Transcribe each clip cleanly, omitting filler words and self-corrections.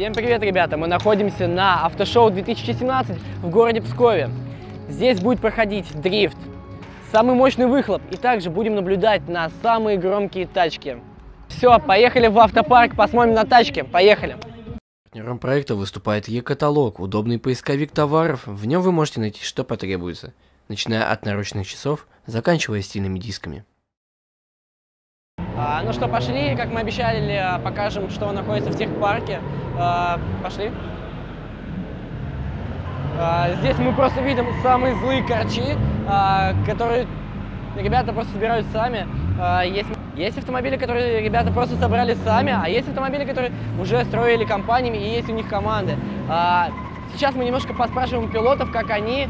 Всем привет, ребята! Мы находимся на автошоу 2017 в городе Пскове. Здесь будет проходить дрифт, самый мощный выхлоп, и также будем наблюдать на самые громкие тачки. Все, поехали в автопарк, посмотрим на тачки. Поехали! Партнером проекта выступает Е-каталог, удобный поисковик товаров. В нем вы можете найти, что потребуется, начиная от наручных часов, заканчивая стильными дисками. Ну что, пошли, как мы обещали, покажем, что находится в техпарке. Пошли. Здесь мы просто видим самые злые корчи, которые ребята просто собирают сами. Есть автомобили, которые ребята просто собрали сами, а есть автомобили, которые уже строили компаниями и есть у них команды. Сейчас мы немножко поспрашиваем пилотов, как они,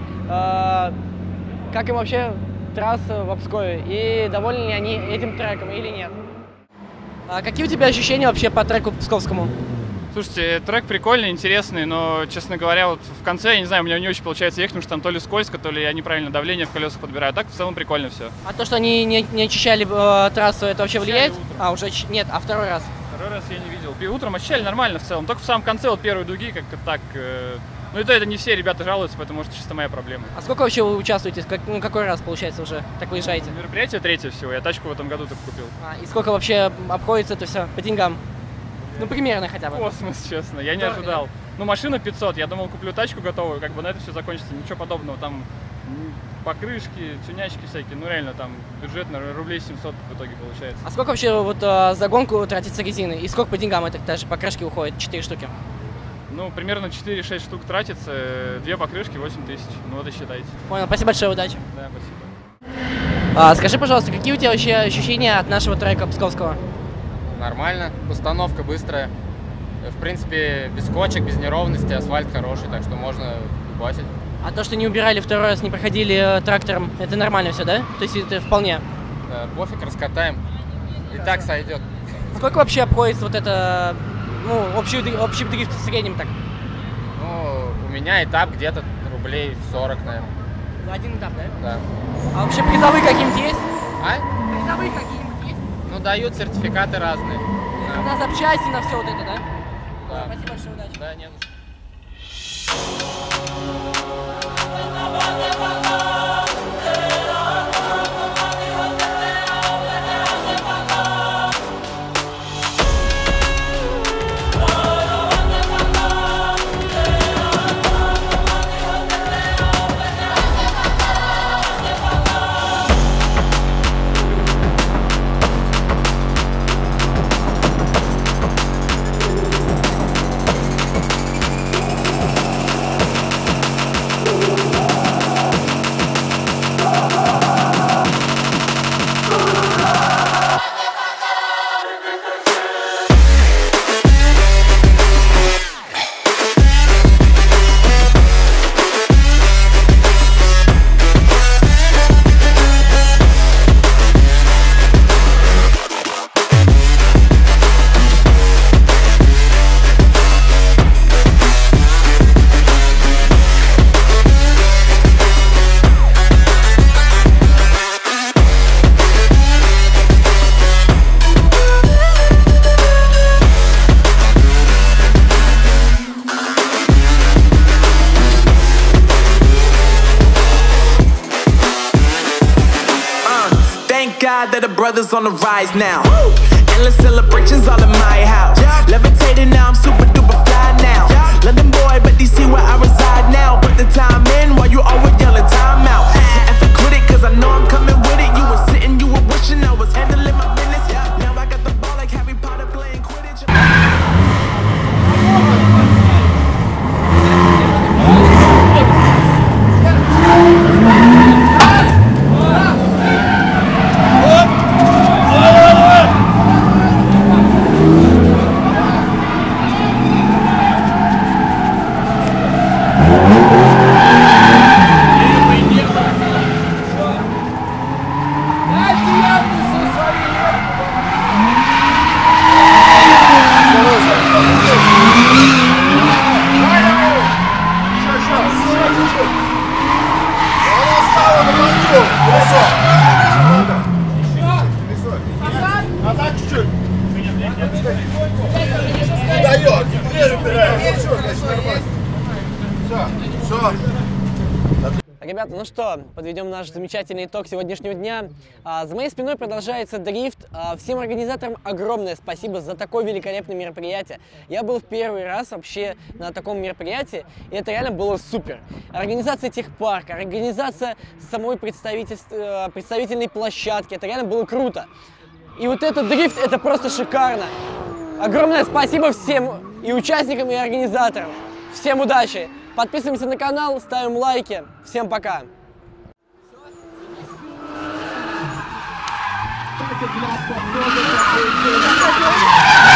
как им вообще трасса в Пскове и довольны ли они этим треком или нет. Какие у тебя ощущения вообще по треку псковскому? Слушайте, трек прикольный, интересный, но, честно говоря, вот в конце, я не знаю, у меня не очень получается ехать, потому что там то ли скользко, то ли я неправильно давление в колесах подбираю. Так, в целом, прикольно все. А то, что они не очищали трассу, это вообще влияет? Уже нет, а второй раз? Второй раз я не видел. Утром очищали нормально в целом, только в самом конце, вот первой дуги, как-то так. Ну это не все ребята жалуются, потому что чисто моя проблема. А сколько вообще вы участвуете? Какой раз, получается, уже так выезжаете? Мероприятие третье всего, я тачку в этом году только купил. И сколько вообще обходится это все по деньгам? Ну, примерно хотя бы. Космос, честно, я не ожидал. Ну, машина 500, я думал, куплю тачку готовую, как бы на это все закончится, ничего подобного. Там покрышки, тюнячки всякие, ну реально там бюджет на рублей 700 в итоге получается. А сколько вообще вот за гонку тратится резины? И сколько по деньгам это даже покрышки уходит? 4 штуки? Ну, примерно 4-6 штук тратится, 2 покрышки, 8 тысяч. Ну вот и считайте. Понял, спасибо большое, удачи. Да, спасибо. Скажи, пожалуйста, какие у тебя вообще ощущения от нашего трека псковского? Нормально, постановка быстрая. В принципе, без кочек, без неровности, асфальт хороший, так что можно дубасить. А то, что не убирали второй раз, не проходили трактором, это нормально все, да? То есть это вполне? Да, пофиг, раскатаем. И так сойдет. Сколько вообще обходится вот это, ну, общий дрифт в среднем так? Ну, у меня этап где-то рублей 40, наверное. Один этап, да? Да. А вообще призовые какие-нибудь есть? А? Призовые какие-нибудь есть? Ну, дают сертификаты разные. Да. На запчасти, на все вот это, да? Да. Спасибо большое, удачи. Да, не за что. That the brothers on the rise now. Endless celebrations all in my house. Levitating now, I'm super duper fly now. London boy, but DC where I reside now. Put the time in while you always yelling time out. And for quit it, cause I know I'm coming with it. You were sitting, you were wishing I was handling my business. Now I got the ball like Harry Potter playing Quidditch. Дает, Ребята, ну что, подведем наш замечательный итог сегодняшнего дня. За моей спиной продолжается дрифт. Всем организаторам огромное спасибо за такое великолепное мероприятие. Я был в первый раз вообще на таком мероприятии, и это реально было супер. Организация техпарка, организация самой представительной площадки, это реально было круто. И вот этот дрифт, это просто шикарно. Огромное спасибо всем и участникам, и организаторам. Всем удачи! Подписываемся на канал, ставим лайки. Всем пока! Все,